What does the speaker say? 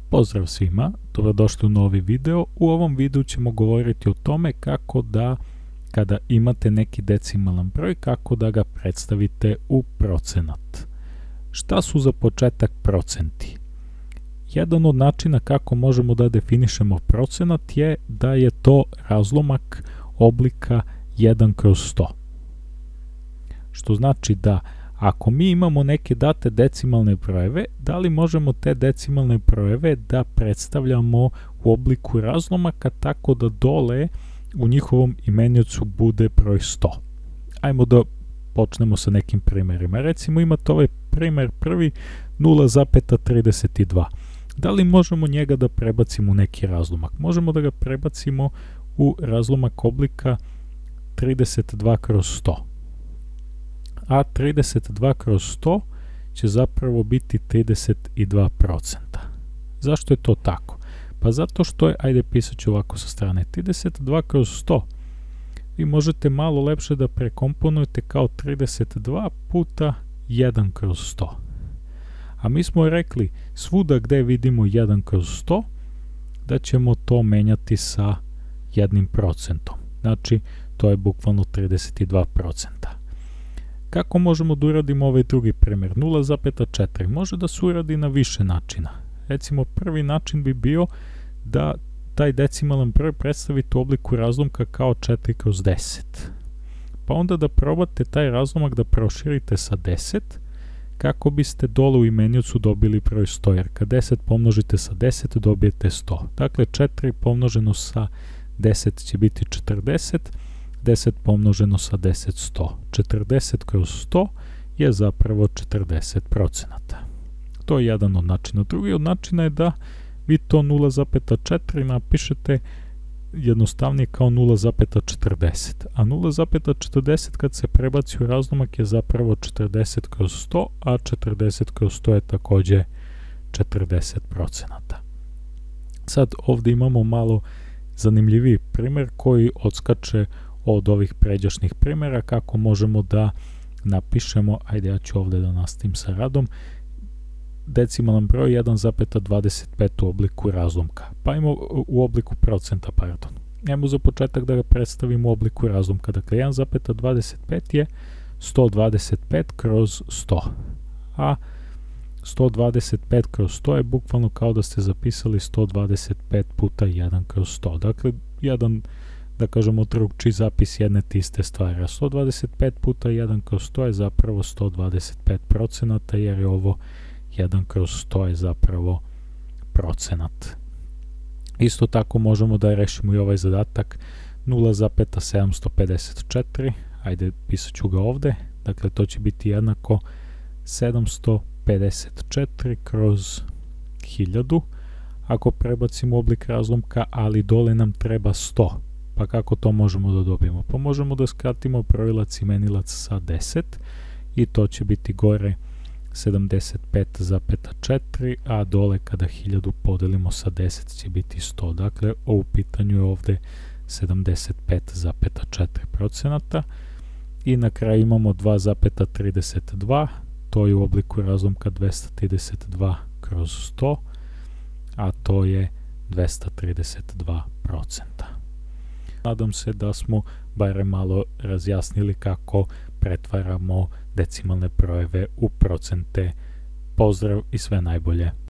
Pozdrav svima, dobrodošli u novi video. U ovom videu ćemo govoriti o tome kako da, kada imate neki decimalan broj, kako da ga predstavite u procenat. Šta su za početak procenti? Jedan od načina kako možemo da definišemo procenat je da je to razlomak oblika 1/100. Što znači da ako mi imamo neke date decimalne brojeve, da li možemo te decimalne brojeve da predstavljamo u obliku razlomaka tako da dole u njihovom imeniocu bude broj 100. Ajmo da počnemo sa nekim primerima. Recimo imate ovaj primer prvi 0,32. Da li možemo njega da prebacimo u neki razlomak? Možemo da ga prebacimo u razlomak oblika 32/100. A 32/100 će zapravo biti 32%. Zašto je to tako? Pa zato što je, ajde pisat ću ovako sa strane, 32/100 vi možete malo lepše da prekomponujete kao 32 puta 1/100. A mi smo rekli svuda gde vidimo 1/100 da ćemo to menjati sa 1%. Znači, to je bukvalno 32%. Kako možemo da uradimo ovaj drugi primjer? 0,4 može da se uradi na više načina. Recimo, prvi način bi bio da taj decimalan broj predstavite u obliku razlomka kao 4/10. Pa onda da probate taj razlomak da proširite sa 10 kako biste dole u imeniocu dobili broj 100, jer kad 10 pomnožite sa 10 dobijete 100. Dakle, 4 pomnoženo sa 10 će biti 40, 10 pomnoženo sa 10, 100. 40/100 je zapravo 40%. To je jedan od načina. Drugi od načina je da vi to 0,4 napišete jednostavnije kao 0,40. A 0,40 kad se prebaci u razlomak je zapravo 40/100, a 40/100 je takođe 40%. Sad ovdje imamo malo zanimljiviji primjer koji odskače od ovih pređašnjih primjera, kako možemo da napišemo, ajde ja ću ovdje da nastavim sa radom, decimalan broj 1,25 u obliku razlomka, pa imamo u obliku procenta, pardon. Ajmo za početak da ga predstavimo u obliku razlomka, dakle 1,25 je 125/100, a 125/100 je bukvalno kao da ste zapisali 125 puta 1/100, dakle jedan, da kažemo, drugčiji zapis jedne te iste stvari, a 125 puta 1/100 je zapravo 125%, jer je ovo 1/100 je zapravo procenat. Isto tako možemo da rešimo i ovaj zadatak 0,754, ajde pisat ću ga ovde, dakle to će biti jednako 754/1000, ako prebacimo oblik razlomka, ali dole nam treba 100. Pa kako to možemo da dobijemo? Pa možemo da skratimo brojilac i imenilac sa 10 i to će biti gore 75,4, a dole kada 1000 podelimo sa 10 će biti 100. Dakle, u pitanju je ovde 75,4%. I na kraju imamo 2,32, to je u obliku razlomka 232/100, a to je 232%. Nadam se da smo barem malo razjasnili kako pretvaramo decimalne brojeve u procente. Pozdrav i sve najbolje!